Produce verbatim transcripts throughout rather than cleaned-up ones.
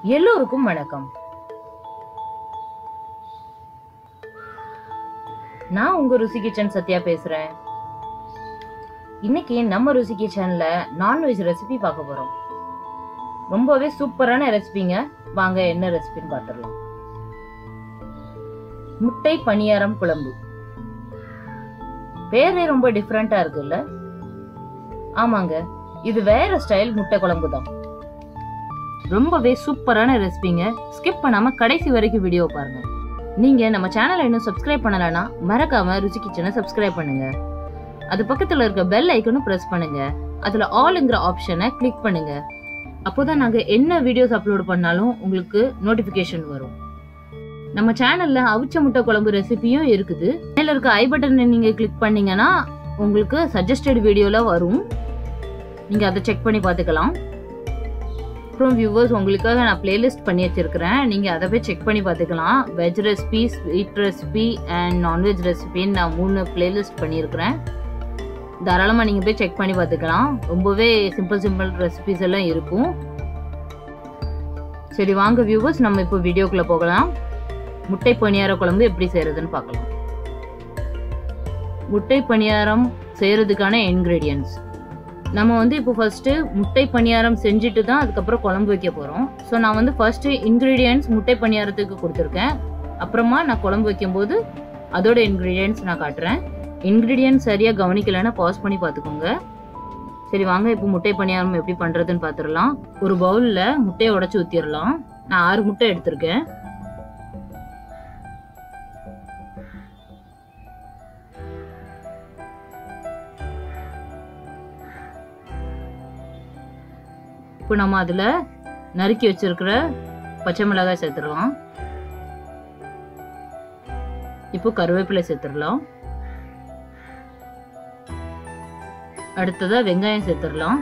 எல்லோருக்கும் வணக்கம். நான் உங்க ருசி கிச்சன் சத்யா பேசுறேன். இன்னைக்கு நம்ம ருசி கிச்சன்ல நான்வெஜ் ரெசிபி பார்க்க போறோம். ரொம்பவே சூப்பரான ரெசிபிங்க. வாங்க என்ன ரெசிபின்னு பார்த்துடலாம். முட்டை பணியாரம் குழம்பு. பேரே ரொம்ப டிஃபரெண்டா இருக்குல்ல? ஆமாங்க, இது வேற ஸ்டைல் முட்டை குழம்பு தான். ரொம்பவே சூப்பரான ரெசிபிங்க. ஸ்கிப் பண்ணாம கடைசி வரைக்கும் வீடியோ பாருங்க. நீங்க நம்ம சேனலை இன்னும் சப்ஸ்கிரைப் பண்ணலனா மறக்காம ருசி கிச்சனை சப்ஸ்கிரைப் பண்ணுங்க. அது பக்கத்துல இருக்க பெல் ஐக்கனும் பிரஸ் பண்ணுங்க. அதுல ஆல்ங்கிற ஆப்ஷனை கிளிக் பண்ணுங்க. அப்போதான் நாங்க என்ன வீடியோஸ் அப்லோட் பண்ணாலும் உங்களுக்கு நோட்டிபிகேஷன் வரும். நம்ம சேனல்ல அவிச்ச முட்டை குழம்பு ரெசிபியும் இருக்குது. மேல இருக்க ஐ பட்டனை நீங்க கிளிக் பண்ணீங்கன்னா உங்களுக்கு சஜஸ்டட் வீடியோல வரும். நீங்க அதை செக் பண்ணி பார்த்துக்கலாம். அப்புறம் வியூவர்ஸ், உங்களுக்காக நான் பிளேலிஸ்ட் பண்ணி வச்சிருக்கிறேன். நீங்கள் அதை போய் செக் பண்ணி பார்த்துக்கலாம். Veg recipe, sweet recipe and non veg ரெசிபின்னு நான் மூணு பிளேலிஸ்ட் பண்ணியிருக்கிறேன். தாராளமாக நீங்கள் போய் செக் பண்ணி பார்த்துக்கலாம். ரொம்பவே சிம்பிள் சிம்பிள் ரெசிபிஸ் எல்லாம் இருக்கும். சரி வாங்க வியூவர்ஸ், நம்ம இப்போ வீடியோக்குள்ளே போகலாம். முட்டை பணியார குழம்பு எப்படி செய்கிறதுன்னு பார்க்கலாம். முட்டை பணியாரம் செய்கிறதுக்கான இன்க்ரீடியன்ட்ஸ் நம்ம வந்து இப்போ ஃபர்ஸ்ட் முட்டை பணியாரம் செஞ்சுட்டு தான் அதுக்கப்புறம் குழம்பு வைக்க போறோம். ஸோ நான் வந்து ஃபர்ஸ்ட் இன்கிரீடியன்ட்ஸ் முட்டை பணியாரத்துக்கு கொடுத்துருக்கேன். அப்புறமா நான் குழம்பு வைக்கும்போது அதோட இன்கிரீடியன்ட்ஸ் நான் காட்டுறேன். இன்கிரீடியன்ட்ஸ் சரியா கவனிக்கலைன்னா பாஸ் பண்ணி பார்த்துக்கோங்க. சரி வாங்க இப்போ முட்டை பணியாரம் எப்படி பண்றதுன்னு பார்த்துடலாம். ஒரு பவுல்ல முட்டையை உடைச்சு ஊற்றிடலாம். நான் ஆறு முட்டை எடுத்திருக்கேன். இப்போ நம்ம அதில் நறுக்கி வச்சிருக்கிற பச்சை மிளகாய் சேர்த்துடலாம். இப்போ கருவேப்பிலை சேர்த்துடலாம். அடுத்ததா வெங்காயம் சேர்த்துடலாம்.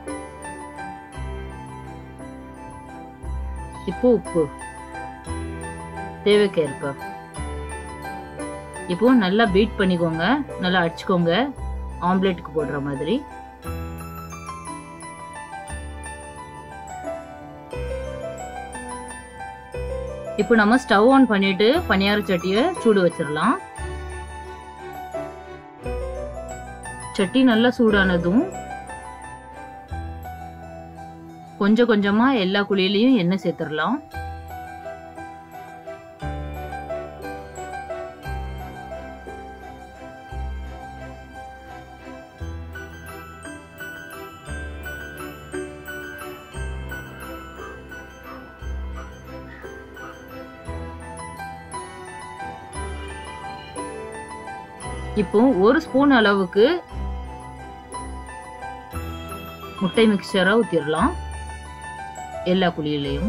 இப்போ உப்பு தேவைக்கேற்ப. இப்போ நல்லா பீட் பண்ணிக்கோங்க, நல்லா அடிச்சுக்கோங்க, ஆம்லேட்டுக்கு போடுற மாதிரி. இப்போ நம்ம ஸ்டவ் ஆன் பண்ணிட்டு பணியார சட்டியை சூடு வச்சிடலாம். சட்டி நல்லா சூடானதும் கொஞ்சம் கொஞ்சமா எல்லா குழியிலையும் எண்ணெய் சேர்த்துடலாம். இப்போ ஒரு ஸ்பூன் அளவுக்கு முட்டை மிக்சரா ஊத்திடலாம் எல்லா குழியிலையும்.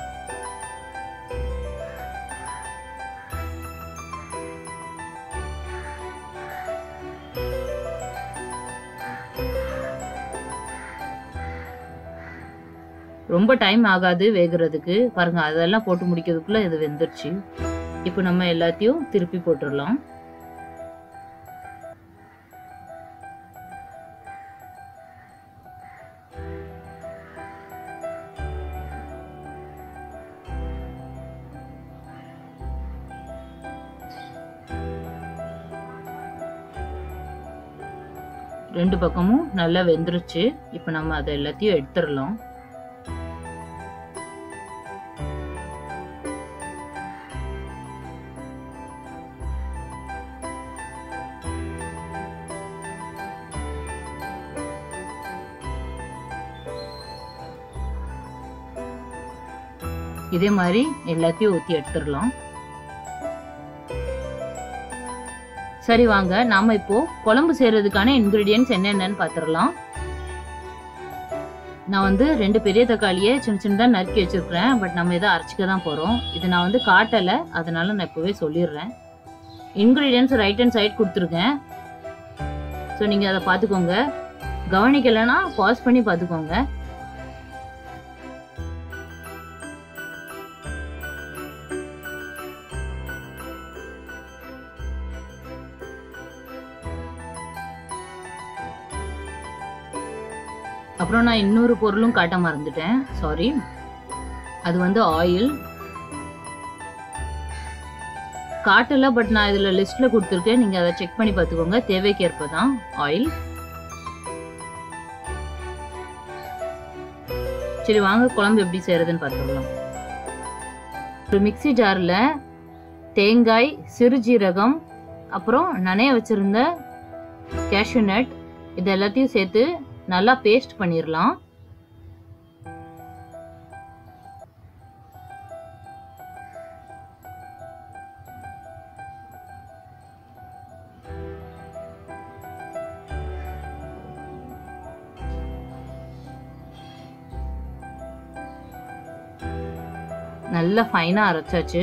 ரொம்ப டைம் ஆகாது வேகிறதுக்கு. பாருங்க, அதெல்லாம் போட்டு முடிக்கிறதுக்குள்ள இது வெந்துருச்சு. இப்போ நம்ம எல்லாத்தையும் திருப்பி போட்டுடலாம். ரெண்டு பக்கமும் நல்லா வெந்துருச்சு. இப்போ நம்ம அதை எல்லாத்தையும் எடுத்துடலாம். இதே மாதிரி எல்லாத்தையும் ஊற்றி எடுத்துடலாம். சரி வாங்க, நாம இப்போ குழம்பு செய்யறதுக்கான இன்கிரீடியன்ட்ஸ் என்னென்னு பார்த்துடலாம். நான் வந்து ரெண்டு பெரிய தக்காளியை சின்ன சின்னதா நறுக்கி வச்சிருக்கிறேன். பட் நம்ம இதை அரைச்சிக்க தான் போறோம். இது நான் வந்து காட்டலை, அதனால நான் இப்போவே சொல்லிடுறேன். இன்கிரீடியன்ட்ஸ் ரைட் ஹேண்ட் சைட் கொடுத்துருக்கேன். ஸோ நீங்க அதை பார்த்துக்கோங்க. கவனிக்கலைன்னா பாஸ் பண்ணி பார்த்துக்கோங்க. அப்புறம் நான் இன்னொரு பொருளும் காட்ட மறந்துட்டேன், சாரி. அது வந்து ஆயில் காட்டல, பட் நான் இதுல லிஸ்ட்ல கொடுத்துருக்கேன், நீங்க அதை செக் பண்ணி பார்த்துக்கோங்க. தேவைக்கேற்ப தான் ஆயில். சரி வாங்க குழம்பு எப்படி செய்யறதுன்னு பார்த்துடலாம். ஒரு மிக்சி ஜார்ல தேங்காய், சிறுஜீரகம், அப்புறம் நனைய வச்சிருந்த கேஷ்யூ நட் இது எல்லாத்தையும் சேர்த்து நல்லா பேஸ்ட் பண்ணிடலாம். நல்லா ஃபைனா அரைச்சாச்சு.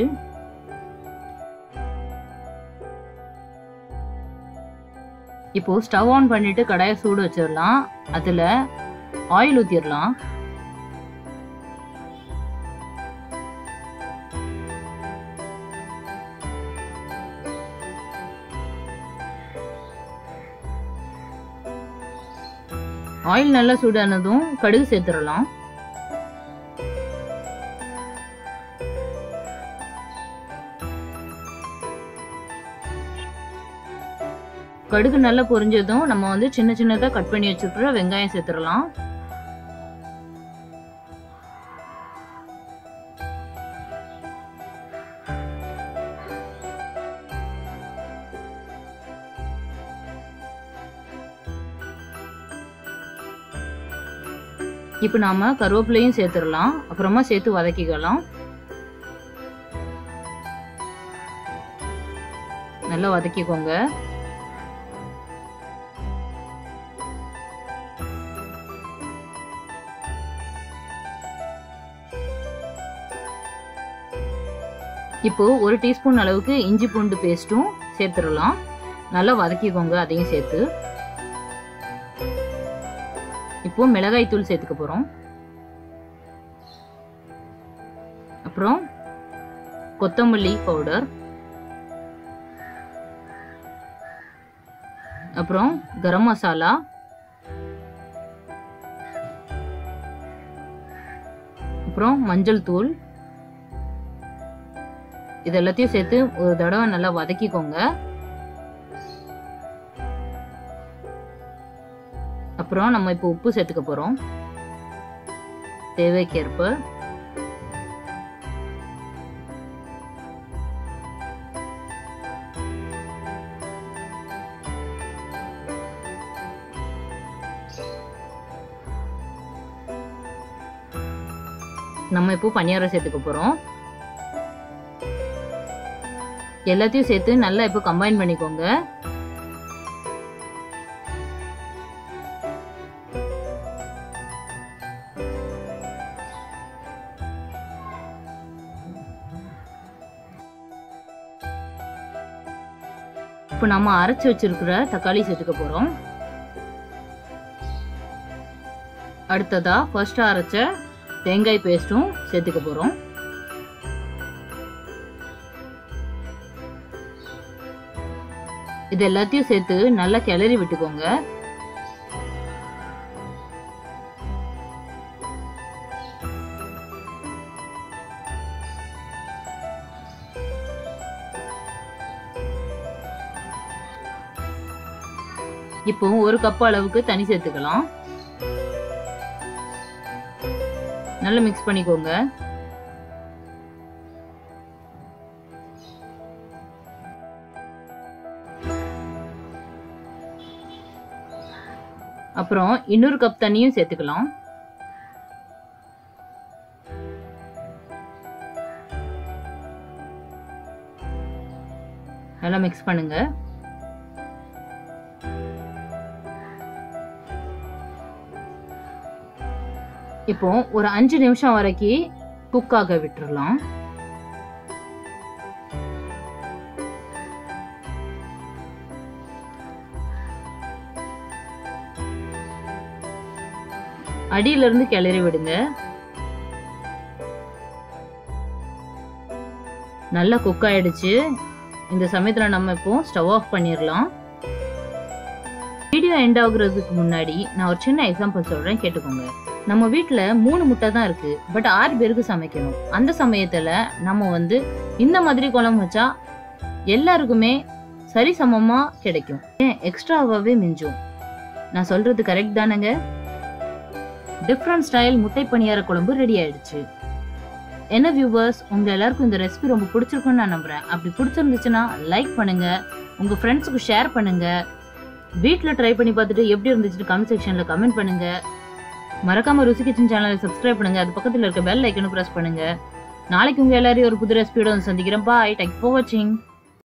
இப்போ ஸ்டவ் ஆன் பண்ணிட்டு கடாயை சூடு வச்சிடலாம். அதுல ஆயில் ஊத்திடலாம். ஆயில் நல்லா சூடானதும் கடுகு சேர்த்துடலாம். கடுகு நல்லா பொரிஞ்சதும் நம்ம வந்து சின்ன சின்னதா கட் பண்ணி வச்சிருக்கிற வெங்காயம் சேர்த்துடலாம். இப்போ நாம கருவேப்பிலையும் சேர்த்துடலாம். அப்புறமா சேர்த்து வதக்கிக்கலாம். நல்லா வதக்கிக்கோங்க. இப்போ ஒரு டீஸ்பூன் அளவுக்கு இஞ்சி பூண்டு பேஸ்ட்டும் சேர்த்துடலாம். நல்லா வதக்கிக்கோங்க அதையும் சேர்த்து. இப்போ மிளகாய் தூள் சேர்த்துக்க போறோம். அப்புறம் கொத்தமல்லி பவுடர், அப்புறம் கரம் மசாலா, அப்புறம் மஞ்சள் தூள், இது எல்லாத்தையும் சேர்த்து ஒரு தடவை நல்லா வதக்கிக்கோங்க. அப்புறம் நம்ம இப்போ உப்பு சேர்த்துக்க போறோம் தேவைக்கேற்ப. நம்ம இப்போ பனியாரம் சேர்த்துக்க போறோம். எல்லாத்தையும் சேர்த்து நல்லா இப்போ கம்பைன் பண்ணிக்கோங்க. இப்போ நம்ம அரைச்சு வச்சிருக்கிற தக்காளி சேர்த்துக்க போறோம். அடுத்ததா ஃபர்ஸ்ட் அரைச்ச தேங்காய் பேஸ்டும் சேர்த்துக்க போறோம். இது எல்லாத்தையும் சேர்த்து நல்லா கிளறி விட்டுக்கோங்க. இப்போ ஒரு கப் அளவுக்கு தண்ணி சேர்த்துக்கலாம். நல்லா மிக்ஸ் பண்ணிக்கோங்க. அப்புறம் இன்னொரு கப் தண்ணியும் சேர்த்துக்கலாம். நல்லா மிக்ஸ் பண்ணுங்க. இப்போ ஒரு அஞ்சு நிமிஷம் வரைக்கும் குக் ஆக விட்டுறலாம். அடியில இருந்து கிளறி விடுங்க. நல்லா குக் ஆயிடுச்சு. இந்த சமயத்துல நம்ம இப்போ ஸ்டவ் ஆஃப் பண்ணிடலாம். வீடியோ எண்ட் ஆகுறதுக்கு முன்னாடி நான் ஒரு சின்ன எக்ஸாம்பிள் சொல்றேன், கேட்டுக்கோங்க. நம்ம வீட்ல மூணு முட்டை தான் இருக்கு, பட் ஆறு பேருக்கு சமைக்கணும். அந்த சமயத்துல நம்ம வந்து இந்த மாதிரி குழம்பு வச்சா எல்லாருக்குமே சரி சமமா கிடைக்கும், ஏன் எக்ஸ்ட்ராவாவே மிஞ்சும். நான் சொல்றது கரெக்ட் தானேங்க? டிஃப்ரெண்ட் ஸ்டைல் முட்டை பணியார குழம்பு ரெடி ஆயிடுச்சு. என்ன வியூவர்ஸ், உங்க எல்லாருக்கும் இந்த ரெசிபி ரொம்ப பிடிச்சிருக்கும்னு நான் நம்புறேன். அப்படி பிடிச்சிருந்துச்சுன்னா லைக் பண்ணுங்க, உங்க ஃப்ரெண்ட்ஸுக்கு ஷேர் பண்ணுங்க. வீட்ல ட்ரை பண்ணி பார்த்துட்டு எப்படி இருந்துச்சுன்னு கமெண்ட் செக்ஷன்ல கமெண்ட் பண்ணுங்க. மறக்காம ருசி கிச்சன் சேனலை சப்ஸ்கிரைப் பண்ணுங்க. அது பக்கத்துல இருக்க பெல் ஐக்கனை பிரஸ் பண்ணுங்க. நாளைக்கு உங்க எல்லாரையும் ஒரு புது ரெசிபியோட வந்து சந்திக்கிறேன். பாய். தேங்க்ஸ் ஃபார் வாட்சிங்.